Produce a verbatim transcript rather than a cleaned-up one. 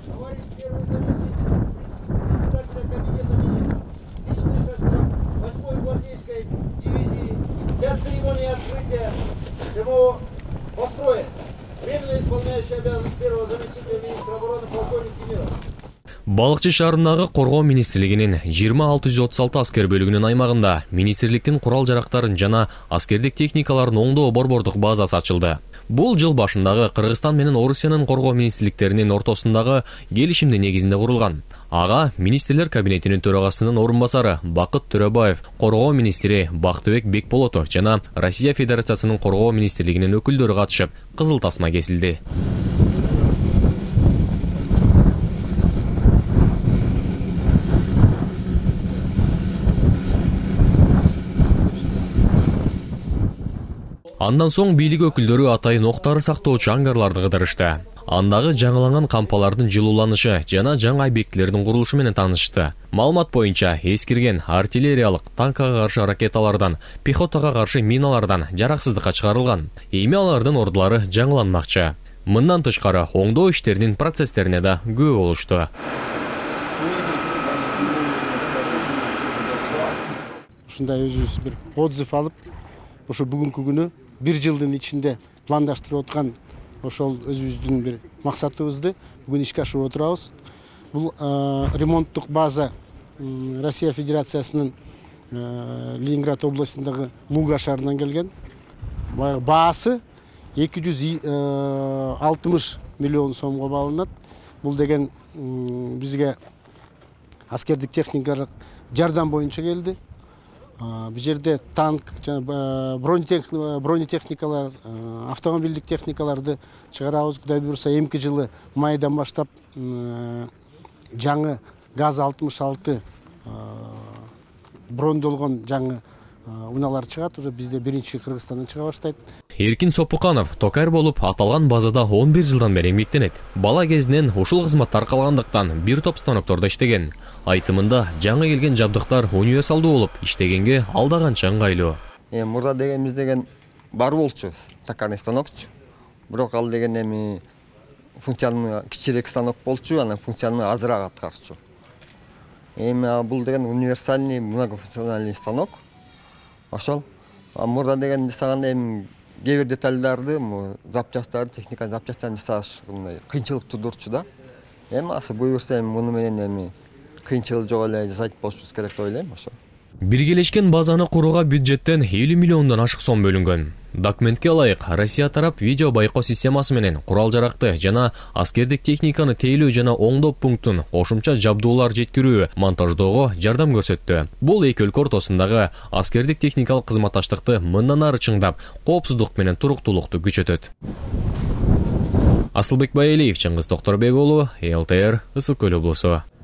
Говорит первый заместитель председателя кабинета министров. Личный состав восьмой гвардейской дивизии для церемонии открытия ТМО построен. Временно исполняющий обязанность первого заместителя министра обороны полковник Кемиров. Балыкчы шаарындагы коргоо министрлигинин жыйырма алты жүз отуз алты аскер бөлүгүнүн аймагында министрликтин курал жарактарын жана аскердик техникаларын оңдоо борбордук базасы ачылды. Бул жыл башындагы Кыргызстан менен Орусиянын коргоо министрликтеринин ортосундагы келишимдин негизинде курулган. Ага министрлер кабинетинин төрагасынын орун басары Бакыт Төрөбаев, коргоо министри Бактыбек Бекболотов жана Россия Федерациясынын коргоо министрлигинин өкүлдөрү катышып, кызыл тасма кесилди. Андан соң бийлик өкүлдөрү атайын октары сактоочу ангарларды кыдырышты. Андагы жаңыланган кампалардын жылууланышы жана жаңы объектилердин курулушу менен таанышты. Маалымат боюнча эскирген артиллериялык, танкага каршы ракеталардан, пехотага каршы миналардан жараксыздыкка чыгарылган. Эми алардын ордулары жаңыланмакчы. Мындан тышкары оңдоо иштеринин процесстерине да күбө болушту. Ушундай өзүбүз бир отзыв алып, ошо бүгүнкү күнү бир жылдын ичинде пландаштырып аткан ошол өзүбүздүн бир максатыбызды бүгүн ишке ашырып отурабыз. Бул ремонттук база Россия Федерациясынын Ленинград областындагы Луга шаарынан келген. Баасы эки жүз алтымыш миллион сомго бааланат. Бул деген бизге аскердик техникалык жардам боюнча келди. Бұл жерде танк, бронетехникалар, автомобилдик техникаларды чыгарабыз. Кудай буйруса эмки жылы майдан баштап жаңы газ алтымыш алты брондолгон жаңы унаалар чыгат. Уже бизде биринчи Кыргызстандан чыга баштайт. Эркин Сопуканов токар болуп аталган базада он бир жылдан бери эмгектенет. Бала кезинен ушул кызматтар калгандыктан бир топ станоктордо иштеген. Айтымында жаңы келген жабдыктар универсалдуу болуп, иштегенге алда канча ыңгайлуу. Эми мурда дегенибиз деген бар болчу, токарный станокчу. Бирок ал деген эми функциянын кичирээк станок болчу, анан функцияны азыраак аткарчу. Эми бул деген универсальный многофункциональный станок. Ошол мурда деген жасаганда эми кээ бир детальдарды, запчастарды, техника запчастарын жасаш кыйынчылык тудурчу да. Эми асы буйрса эми муну менен эми кыйынчылык жок эле жасайт болушубуз керек деп ойлойм ошо. Биргелешкен базаны курууга бюджеттен элүү миллиондон ашык сом бөлүнгөн. Документке ылайык, Россия тарап видео байкоо системасы менен курал жаракты жана аскердик техниканы тейлөө жана оңдоо пунктун кошумча жабдуулар жеткирүү, монтаждоого жардам көрсөттү. Бул эки өлкө ортосундагы аскердик техникалык кызматташтыкты мындан ары чыңдап, коопсуздук менен туруктуулукту күчөтөт. Асылбек Байалиев, Чыңгыз Токторбек уулу, эл тэ эр, Ысык Көл облусу.